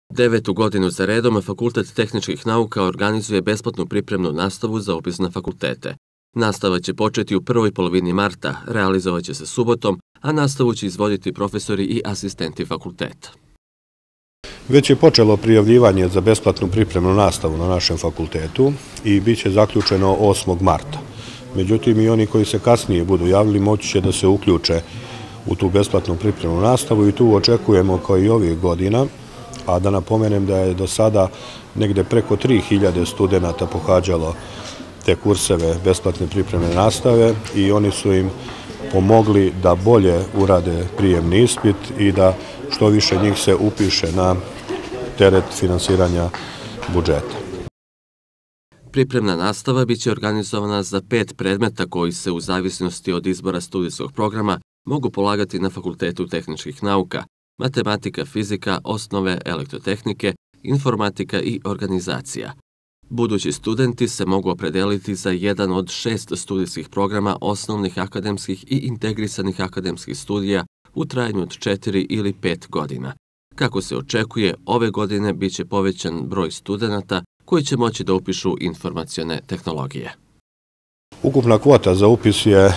9. godinu za redom Fakultet tehničkih nauka organizuje besplatnu pripremnu nastavu za upis na fakultete. Nastava će početi u prvoj polovini marta, realizovat će se subotom, a nastavu će izvoditi profesori i asistenti fakulteta. Već je počelo prijavljivanje za besplatnu pripremnu nastavu na našem fakultetu i bit će zaključeno 8. marta. Međutim, i oni koji se kasnije budu javili moći će da se uključe u tu besplatnu pripremnu nastavu i tu očekujemo kao i ovih godina, a da napomenem da je do sada negde preko 3000 studenta pohađalo te kurseve besplatne pripremne nastave i oni su im pomogli da bolje urade prijemni ispit i da što više njih se upiše na teret finansiranja budžeta. Pripremna nastava biće organizovana za 5 predmeta koji se u zavisnosti od izbora studijskog programa mogu polagati na Fakultetu tehničkih nauka: matematika, fizika, osnove elektrotehnike, informatika i organizacija. Budući studenti se mogu opredeliti za jedan od 6 studijskih programa osnovnih akademskih i integrisanih akademskih studija u trajanju od 4 ili 5 godina. Kako se očekuje, ove godine biće povećan broj studenata koji će moći da upišu informacione tehnologije. Ukupna kvota za upis je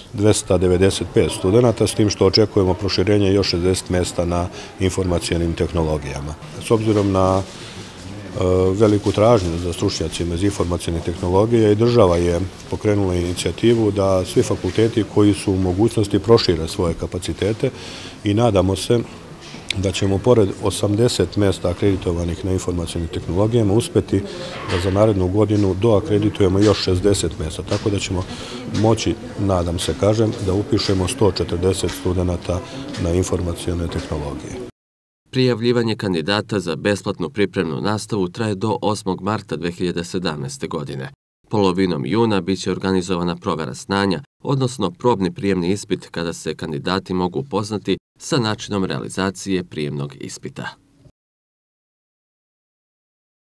295 studenta, s tim što očekujemo proširenje još 60 mesta na informacionim tehnologijama. S obzirom na veliku tražnju za stručnjacima iz informacionih tehnologija i država je pokrenula inicijativu da svi fakulteti koji su u mogućnosti prošire svoje kapacitete i nadamo se da ćemo pored 80 mesta akreditovanih na informacionim tehnologijama uspeti da za narednu godinu doakreditujemo još 60 mesta, tako da ćemo moći, nadam se da upišemo 140 studenta na informacione tehnologije. Prijavljivanje kandidata za besplatnu pripremnu nastavu traje do 8. marta 2017. godine. Polovinom juna biće organizovana provera znanja, odnosno probni prijemni ispit kada se kandidati mogu upoznati sa načinom realizacije prijemnog ispita.